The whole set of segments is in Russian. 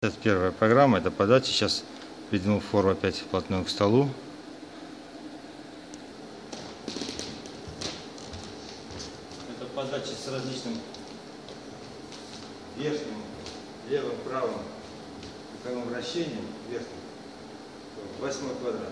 Это первая программа, это подача. Сейчас придвинул форму опять вплотную к столу. Это подача с различным верхним, левым, правым боковым вращением, верхним. 8-й квадрат.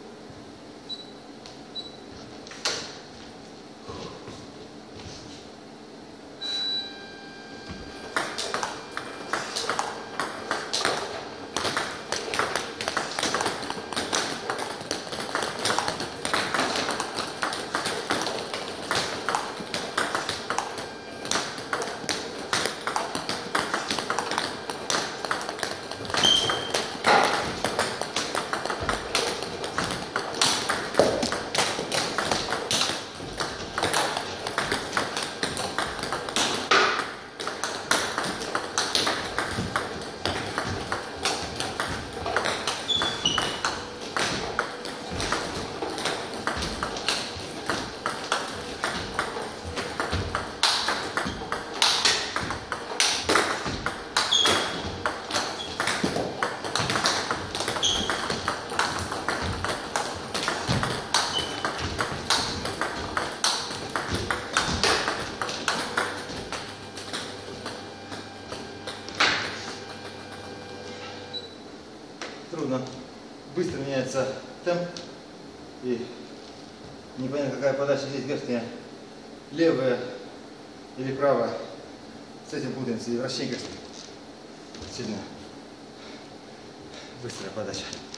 Трудно. Быстро меняется темп. И непонятно, какая подача здесь верхняя, левая или правая. С этим путаемся. И вращение сильно. Быстрая подача.